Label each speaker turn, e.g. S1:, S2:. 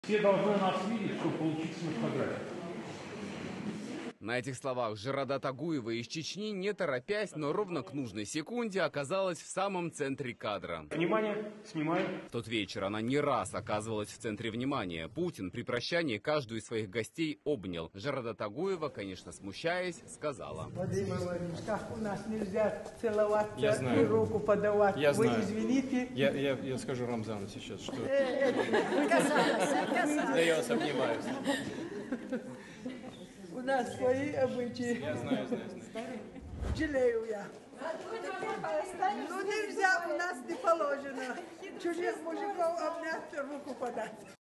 S1: Все должны нас видеть, чтобы получиться на фотографии.
S2: На этих словах Жирадат Агуева из Чечни, не торопясь, но ровно к нужной секунде оказалась в самом центре кадра.
S1: Внимание, снимаем.
S2: В тот вечер она не раз оказывалась в центре внимания. Путин при прощании каждую из своих гостей обнял. Жирадат Агуева, конечно, смущаясь, сказала:
S3: Владимир Владимирович, как у нас нельзя целоваться
S4: и
S3: руку подавать.
S4: Я
S3: Вы
S4: знаю.
S3: извините.
S4: Я скажу Рамзану сейчас, что
S5: Отказалась.
S4: да я вас обнимаю.
S3: У нас свои обычаи.
S4: Я знаю.
S3: Жалею я. Ну нельзя, у нас не положено. Чужих мужиков обнять, руку подать.